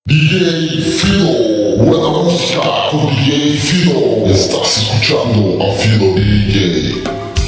DJ Fido, buena música con DJ Fido. Estás escuchando a Fido DJ.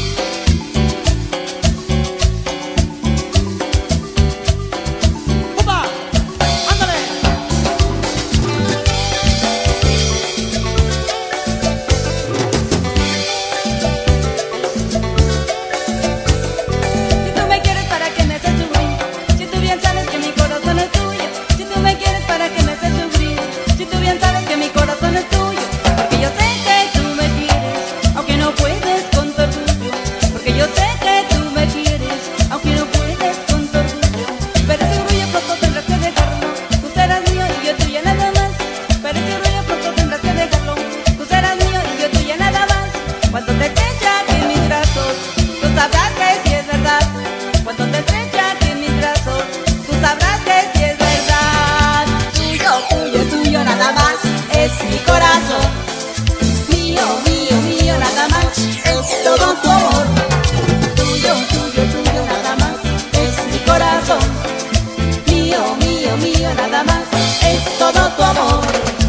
Mi corazón, mío, mío, mío, nada más, es todo tu amor. Tuyo, tuyo, tuyo, nada más, es mi corazón. Mío, mío, mío, nada más, es todo tu amor.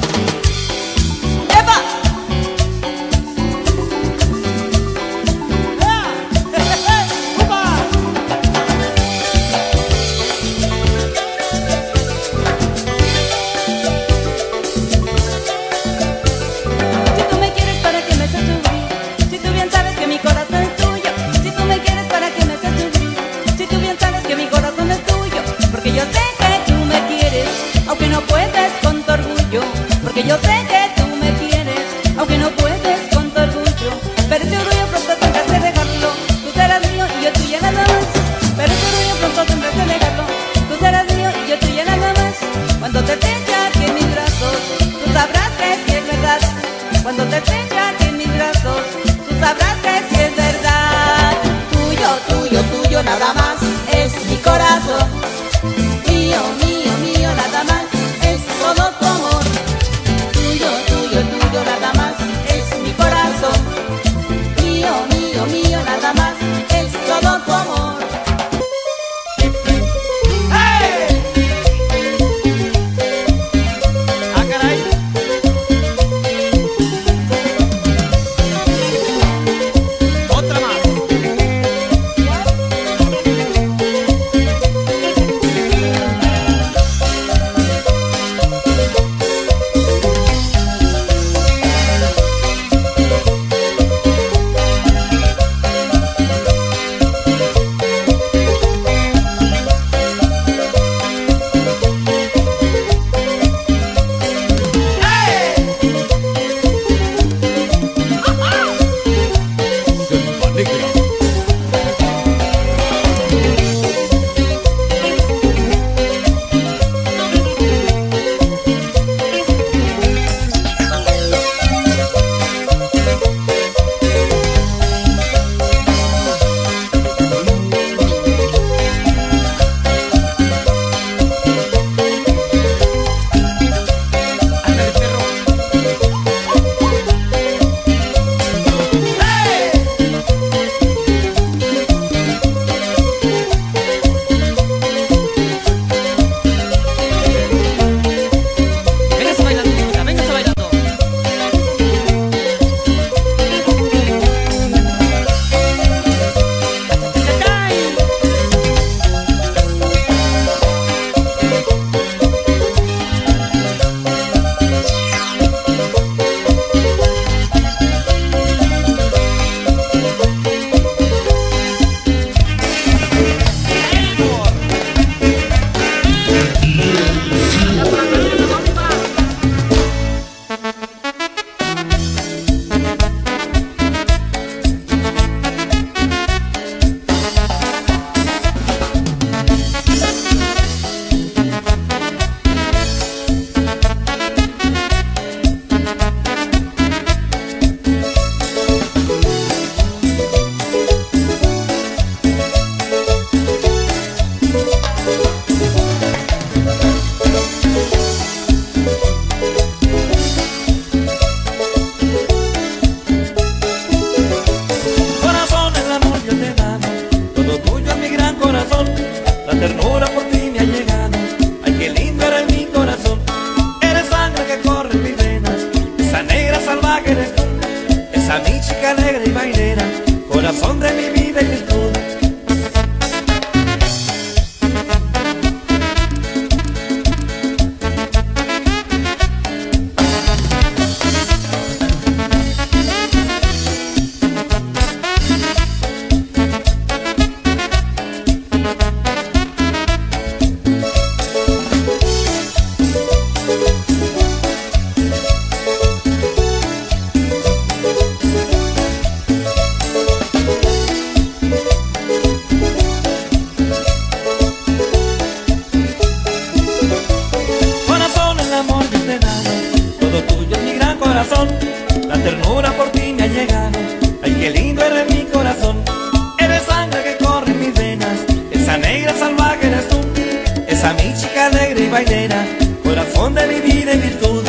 ¡Epa! Yo sé que tú me quieres, aunque no puedes con tu orgullo. corazón, la ternura por ti me ha llegado. Ay, qué lindo eres mi corazón, eres sangre que corre en mis venas. Esa negra salvaje eres tú, esa mi chica alegre y bailera, corazón de mi vida y virtud.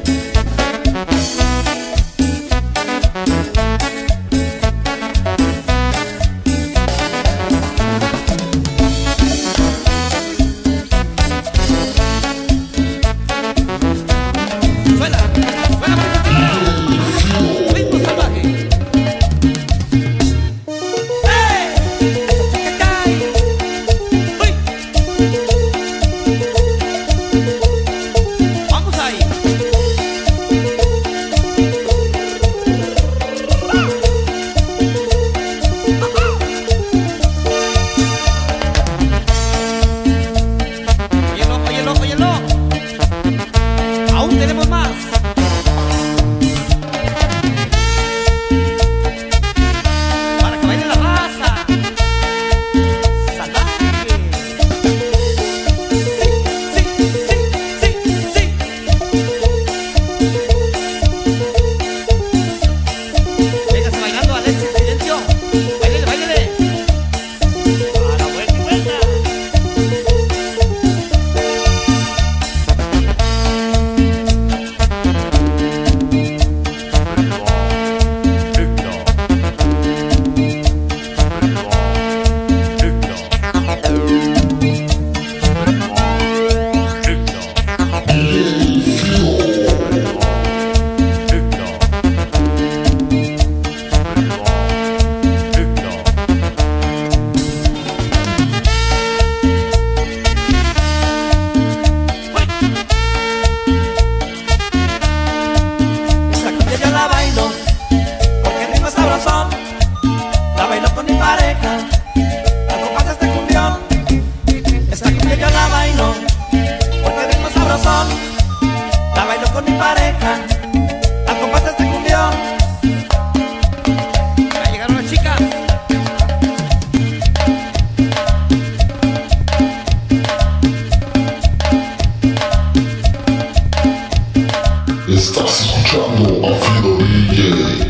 Estás escuchando a Fido DJ.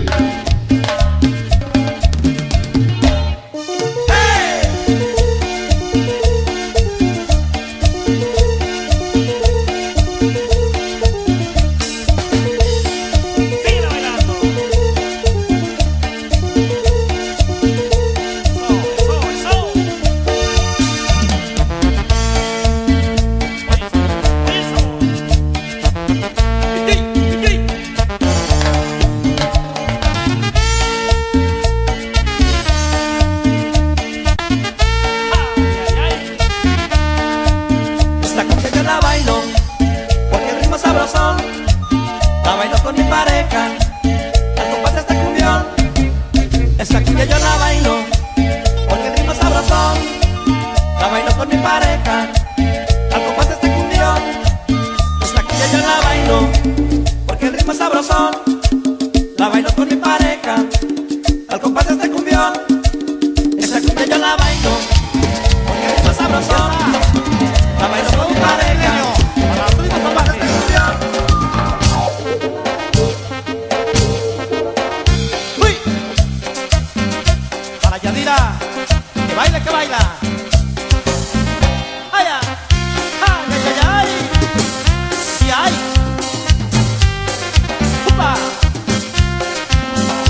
La bailo con mi pareja, al compás de este cumbión. Esta cumbia yo la bailo, porque el ritmo es sabrosón. La bailo con mi pareja, al compás de este cumbión. Esta cumbia yo la bailo, porque el ritmo es sabrosón. La bailo con mi pareja, al compás de este cumbión. Esta cumbia yo la bailo, porque el ritmo es sabrosón. La bailo con mi pareja, al compás de este cumbión. Yadira, que baila, ay, ay, ay, ay, si hay, upa,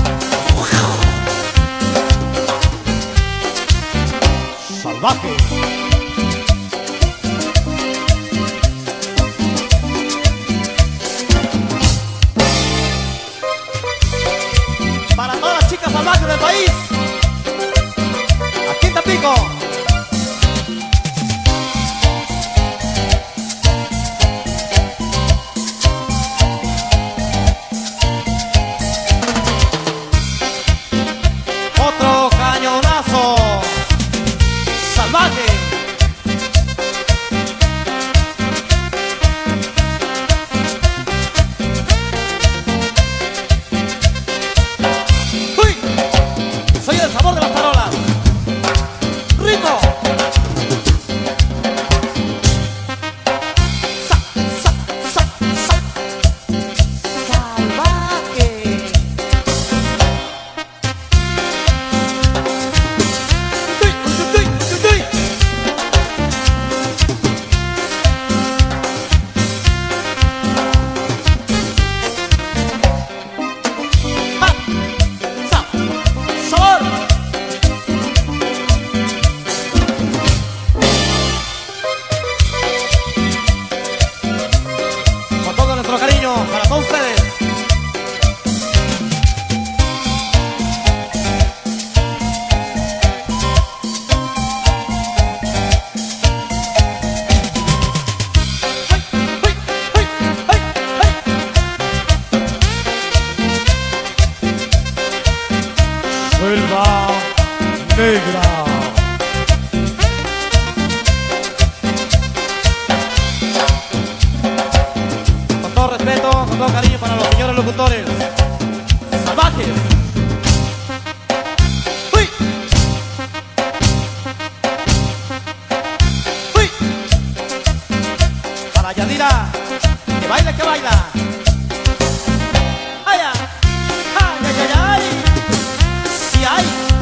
negra. Con todo respeto, con todo cariño para los señores locutores salvajes. ¡Uy! ¡Uy! Para Yadira, que baila. ¡Ay, ay, ay, ay, ay! ¡Sí hay!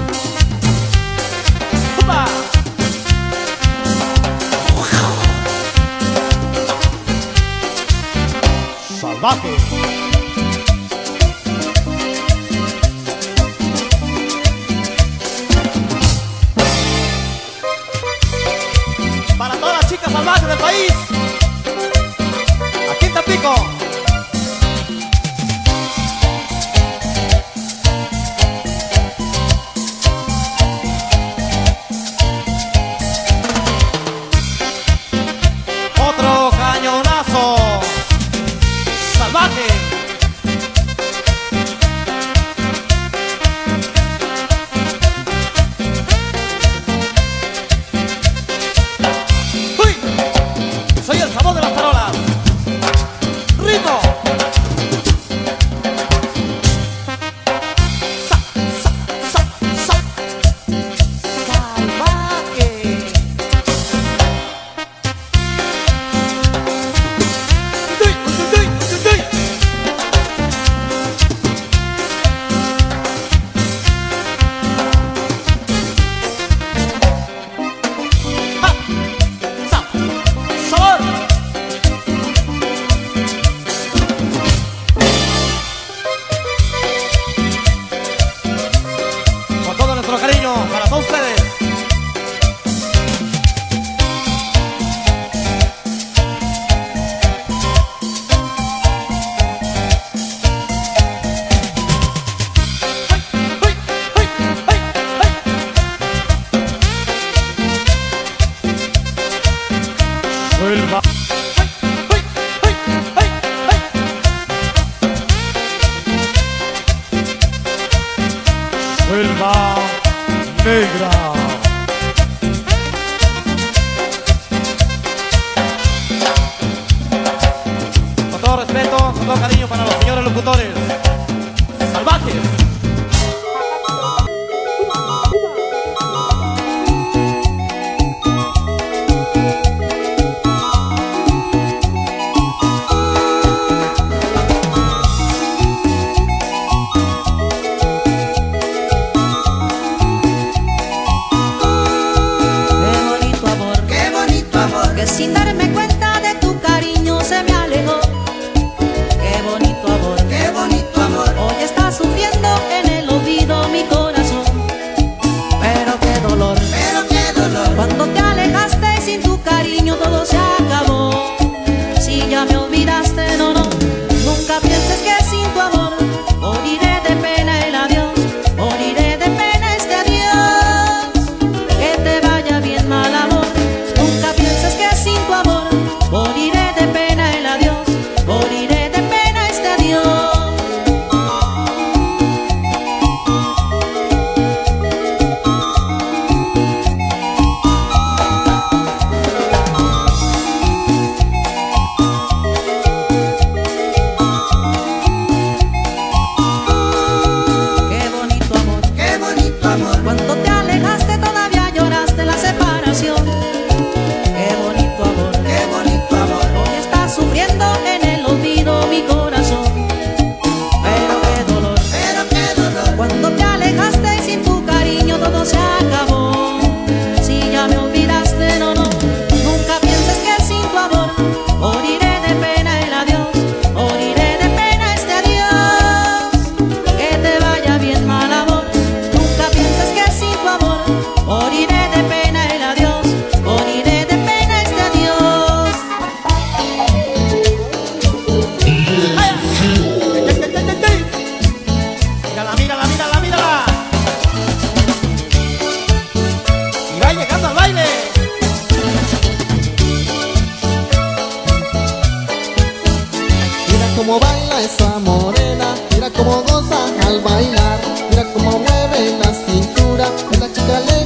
¡Upa! ¡Salvaje! Para todas las chicas salvajes del país, aquí en Tampico. Otro cañonazo salvaje. ¡Uy! Soy el sabor de las farolas. ¡Ritmo! ¡Sa, sa, sa, sa! ¡Salvaje! ¡Uy, uy, uy, uy, uy! ¡Ja! ¡Sa! ¡Sabor! Con todo nuestro cariño para todos ustedes. ¡Ay, ay, ay, ay, ay! ¡Selva! ¡Ay, ay, ay, ay, ay! ¡Selva negra! Con todo respeto, con todo cariño para los señores locutores salvajes. Qué bonito amor, que sin darme cuenta de tu cariño se me alejó. Qué bonito amor, hoy está sufriendo en el olvido mi corazón. Pero qué dolor, cuando te alejaste sin tu cariño todo se acabó. Si ya me olvidaste, no, nunca pienses que sin tu amor moriré de pena el adiós, moriré de pena este adiós. Que te vaya bien, mal amor, nunca pienses que sin tu amor moriré de pena el adiós, moriré de pena este adiós. Qué bonito amor, cuando te alejaste todavía lloraste la separación. Qué bonito amor, hoy está sufriendo en el olvido mi corazón. Pero qué dolor, cuando te alejaste sin tu cariño todo se acabó. Si ya me olvidaste, no, nunca pienses que sin tu amor moriré de pena el adiós, moriré de pena este adiós. Que te vaya bien, mal amor, nunca pienses que sin tu amor moriré de pena el adiós, moriré de pena este adiós. Mírala, mírala. Y va llegando al baile. Mira cómo baila esa morena, mira cómo goza al bailar, mira cómo mueve la cintura, es la chica alegre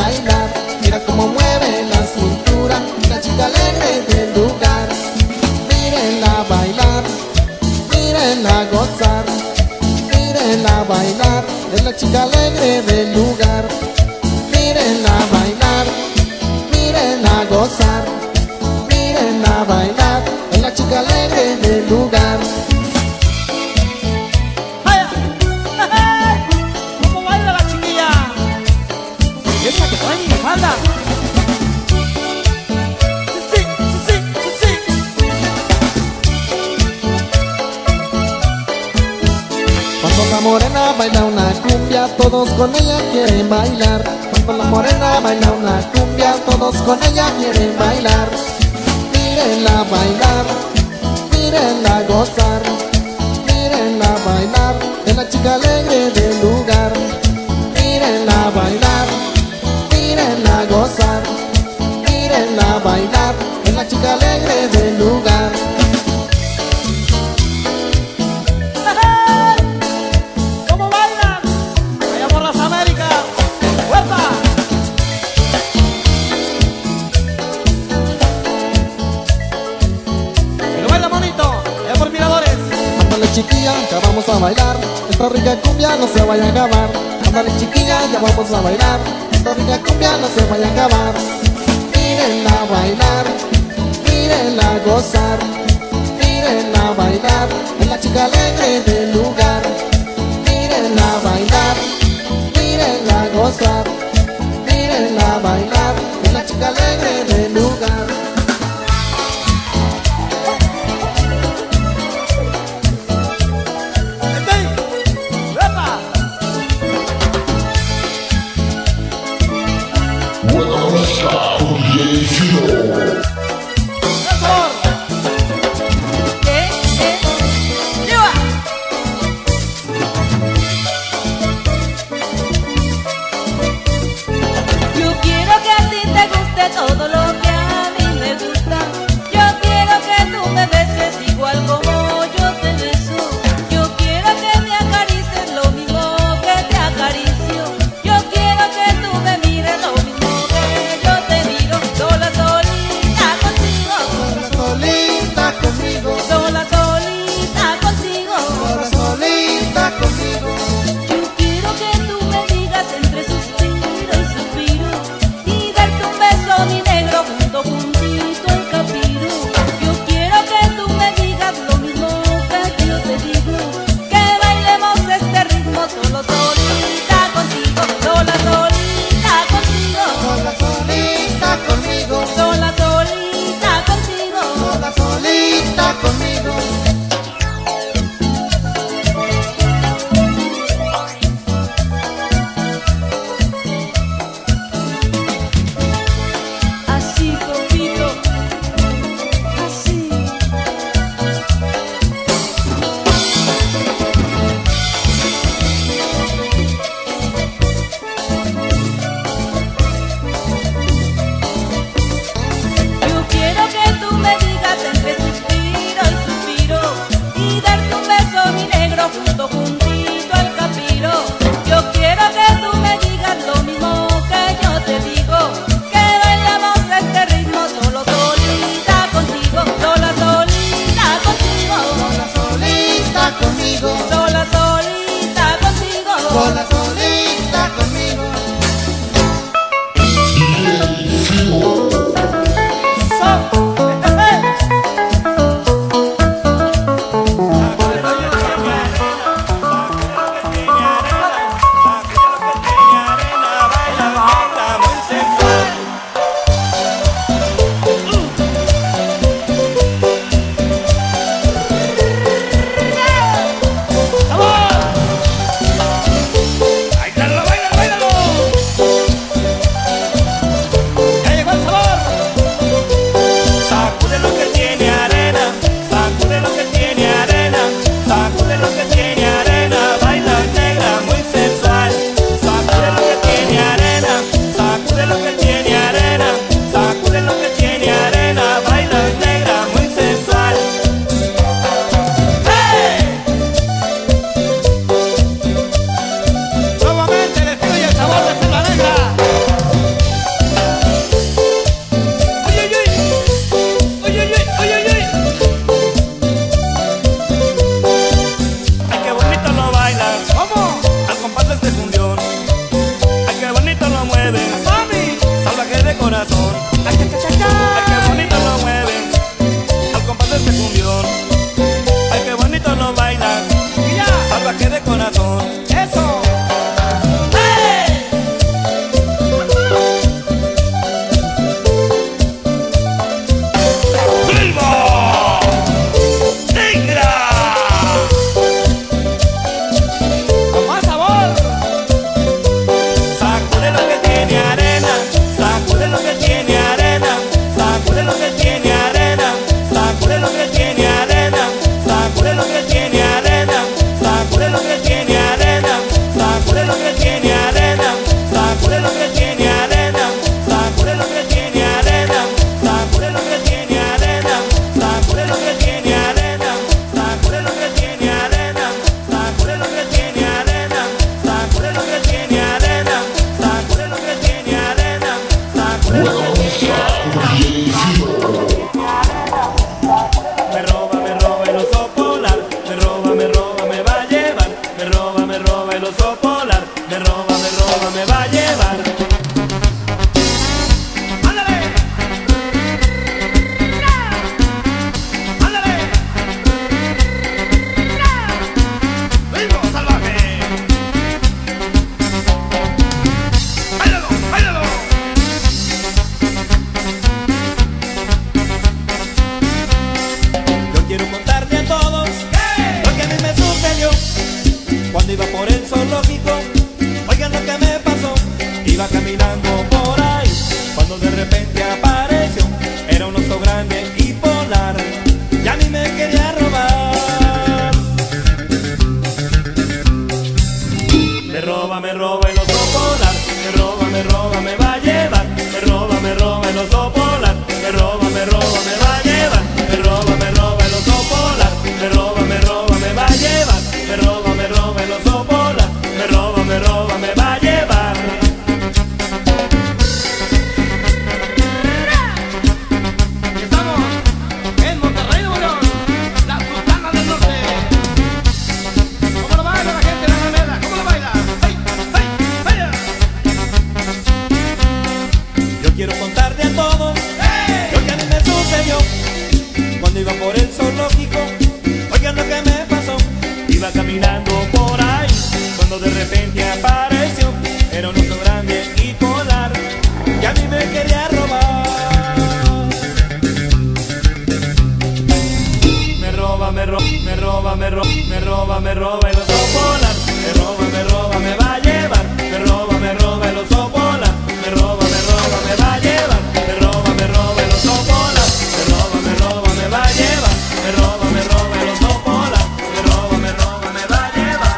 bailar. Mira cómo mueve la cintura, la chica alegre del lugar. Mírenla bailar, mírenla gozar, mírenla bailar, es la chica alegre del lugar. Mírenla bailar, mírenla gozar, mírenla bailar, es la chica alegre del lugar. ¿Cómo baila la chiquilla? Esa que trae mi falda. Sí, sí, sí, sí, sí. Cuando la morena baila una cumbia, todos con ella quieren bailar. Cuando la morena baila una cumbia, todos con ella quieren bailar. Mírenla bailar, mírenla gozar, mírenla bailar, es la chica alegre del lugar. Mírenla bailar, mírenla gozar, mírenla bailar, es la chica alegre del lugar. ¿Cómo bailan? Allá por las Américas. ¡Huerta! Y lo baila bonito. Allá por Miradores. Ándale chiquilla, ya vamos a bailar, esta rica cumbia no se vaya a acabar. Ándale chiquilla, ya vamos a bailar, esta rica cumbia no se vaya a acabar. Mírenla bailar, mírenla gozar, mírenla bailar, es la chica alegre del lugar. Mírenla bailar, mírenla gozar, mírenla bailar, es la chica alegre del lugar. Buena música con DJ Fino. Yo quiero que a ti te guste todo lo que a mí me gusta. Yo quiero que tú me beses igual como yo te beso. Yo quiero que te acaricies lo mismo que te acaricio. Yo quiero que tú me mires lo mismo que yo te miro. Sola, solita corazón. Ay, qué bonito lo mueves al compás de este cumbión. Ay, qué bonito lo bailas, salvaje de corazón. Eso. Cuando iba por el zoológico, oigan lo que me pasó. Iba caminando por ahí, cuando de repente apareció. Era un oso grande y polar, y a mí me quería robar. Me roba el oso polar. Me roba, me va a llevar. Me roba el oso polar. Me roba, me va a llevar. Me roba el oso polar. Me roba, me va a llevar. Me roba el oso polar. Me roba, me va a llevar. Estamos en Monterrey, Nuevo León, la Sultana del Norte. ¿Cómo lo baila la gente de la Alameda? ¿Cómo lo baila? ¡Hey, hey, hey! Yo quiero contarte a todos lo que a mí me sucedió cuando iba por el zoológico. Oigan lo que me pasó. Iba caminando por ahí, cuando de repente apareció. Era un oso grande y polar, y a mí me quería robar. Me roba el oso polar. Me roba, me va a llevar. Me roba el oso polar. Me roba, me va a llevar. Me roba el oso polar. Me roba, me va a llevar. Me roba el oso polar. Me roba, me va a llevar.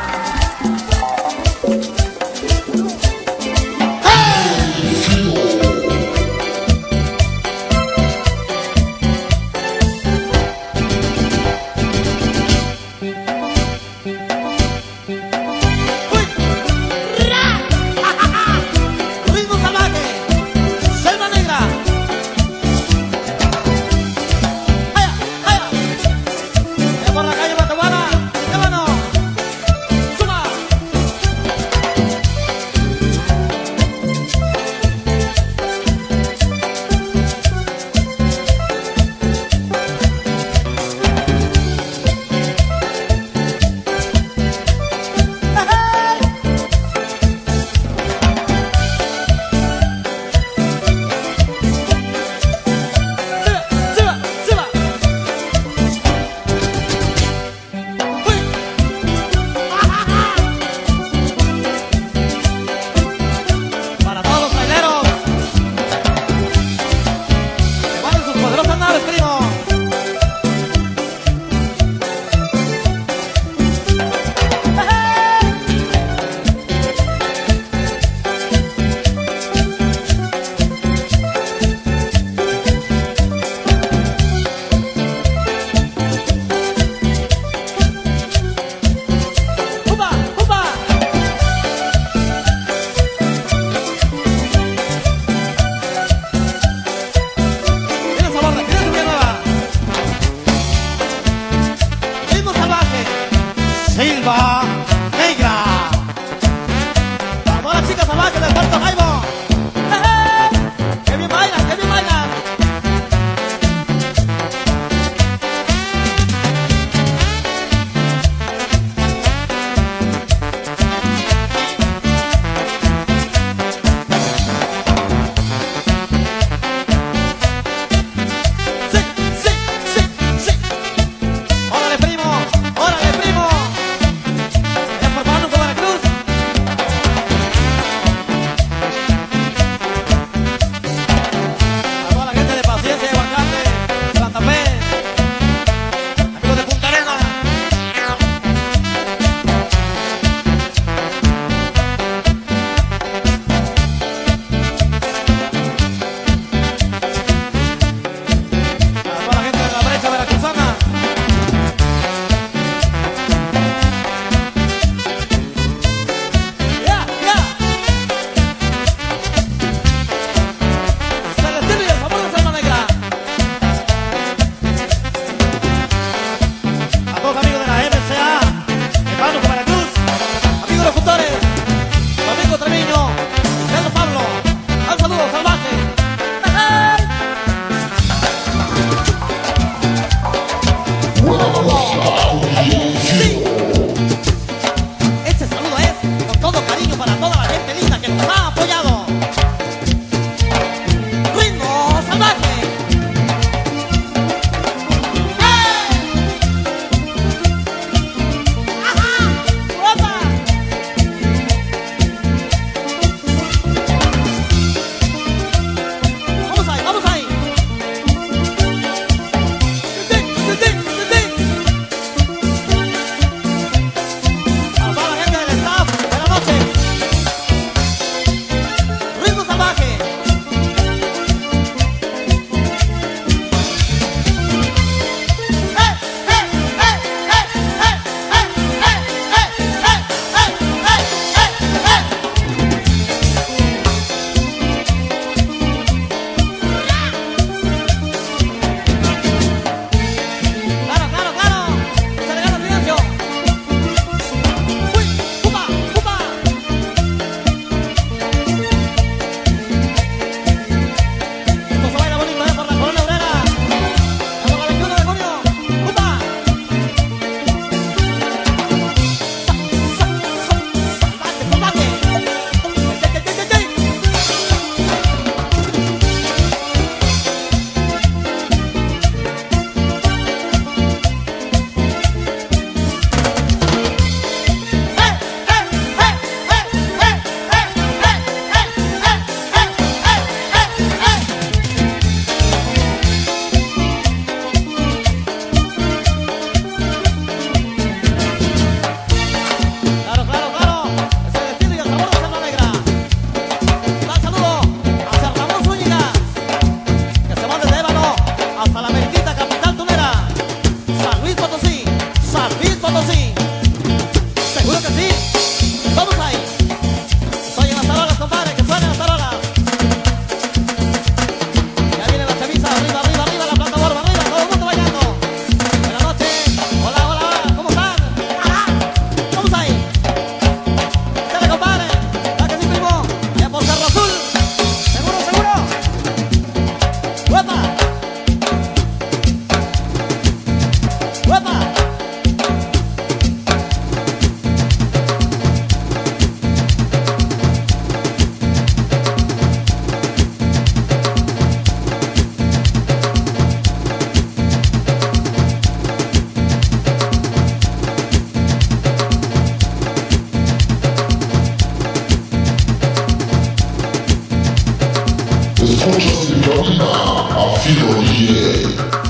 Estás en cabina, Afino DJ.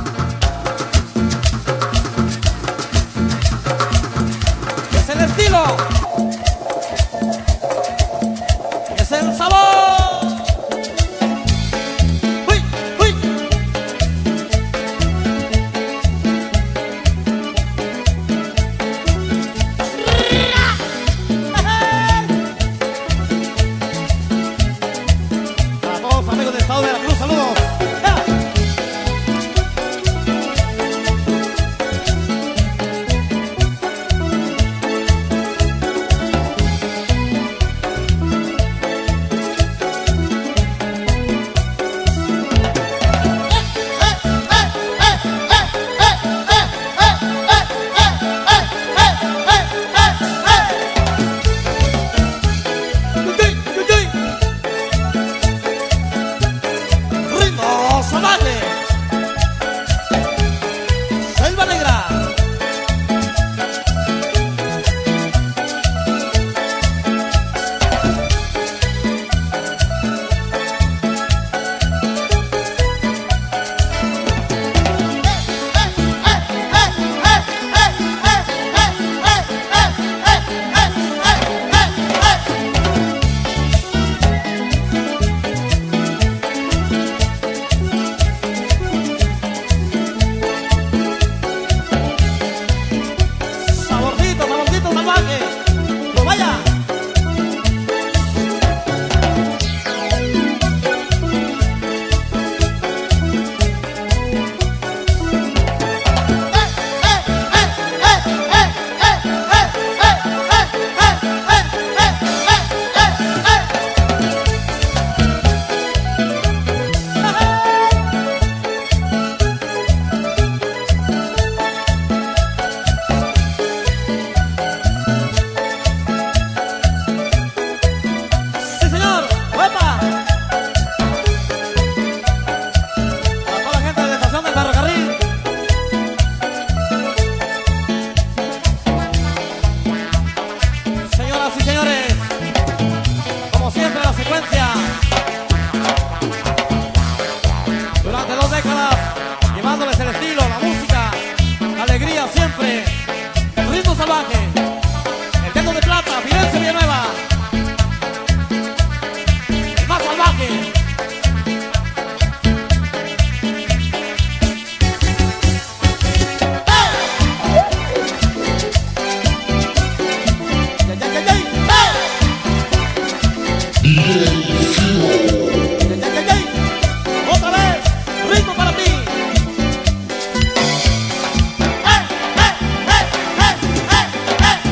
Es el estilo. Es el sabor. ¡Uy! ¡Uy! Para todos amigos del estado de Veracruz, saludos. ¡Ja! Ritmo salvaje. Selva negra. Saborcito, saborcito salvaje. ¡Pues vaya! ¡Sí, señor! ¡Uepa! Para toda la gente de la estación del ferrocarril. Señoras y señores, como siempre la secuencia. Durante 2 décadas, llevándoles el estilo, la música, la alegría siempre. El ritmo salvaje. El dedo de plata, Firenze Villanueva. El más salvaje. ¡Yay, yay, yay, yay! DJ Fino. ¡Yay, yay, yay, yay! ¡Otra vez! ¡Ritmo para ti! ¡Eh, eh, eh, eh, eh,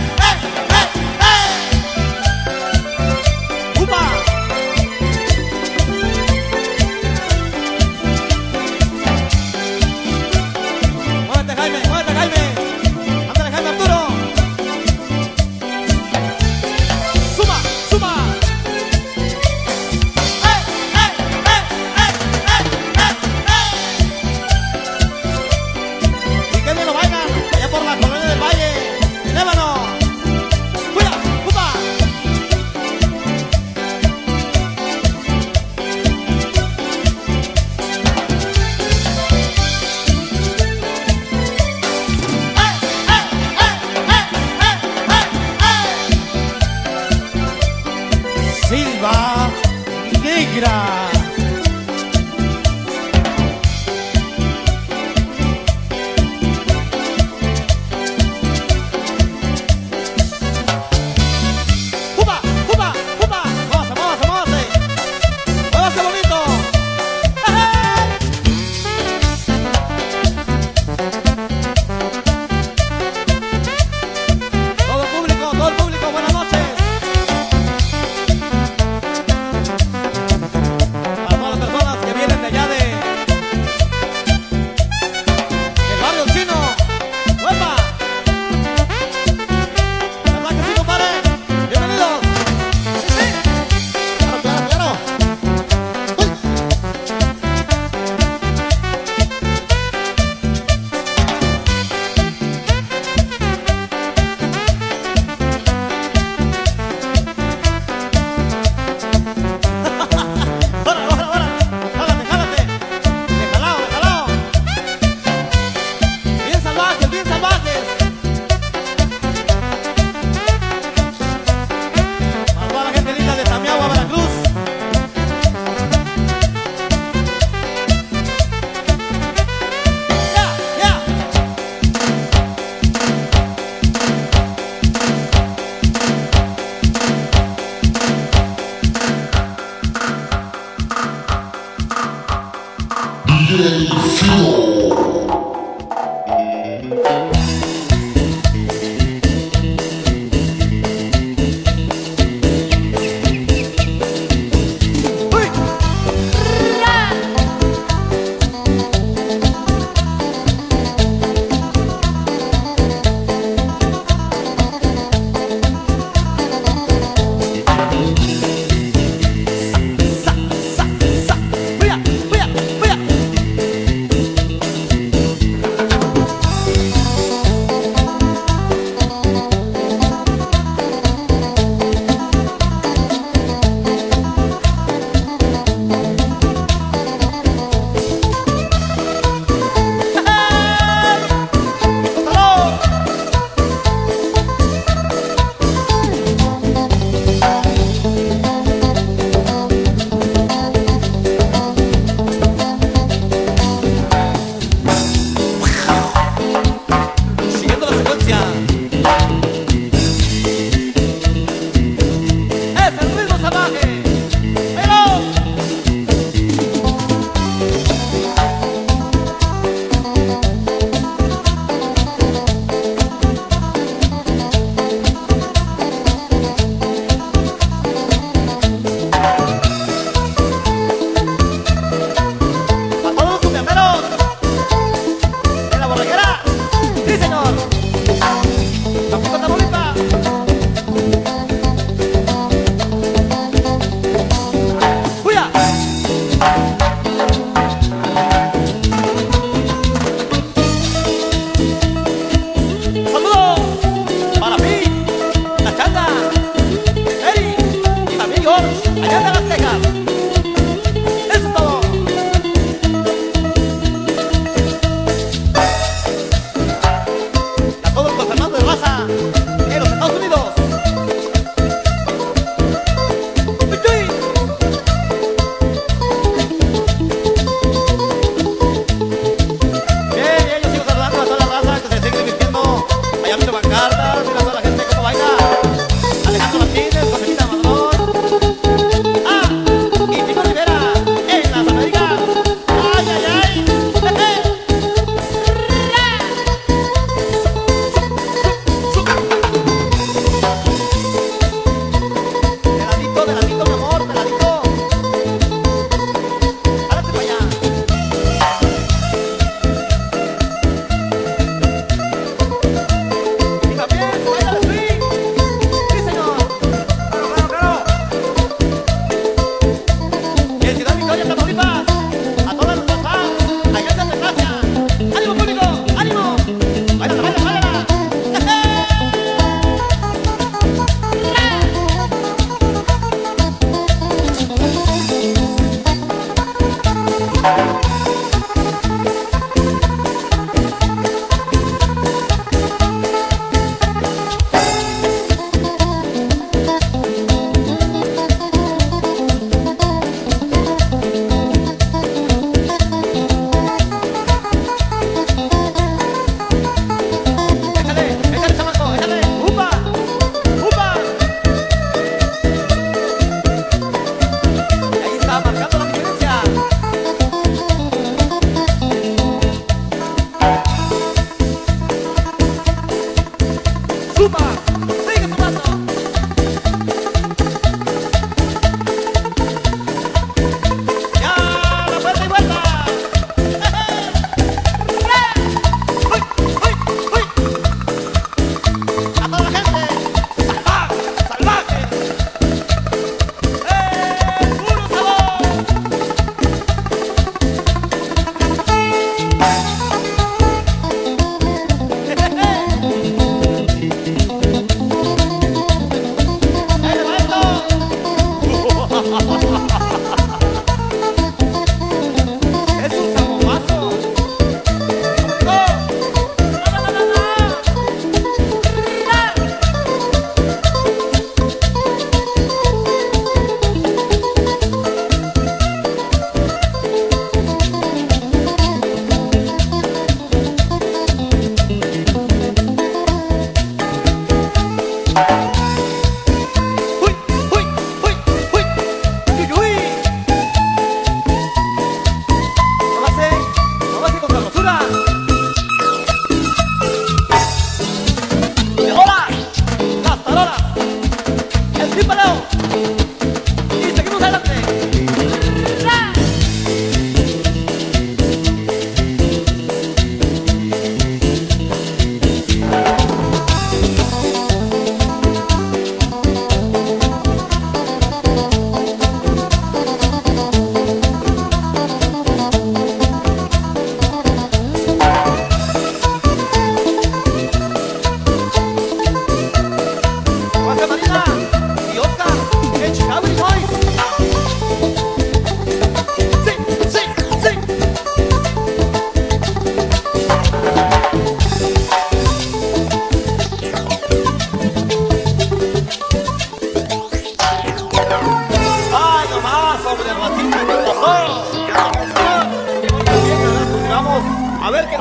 DJ Fino.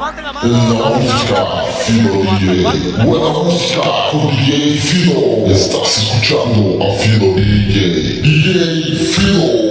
levanten la En mano, la toda la música, causa. Fido DJ. Buena música con DJ Fido. Estás escuchando a Fido DJ. DJ Fido.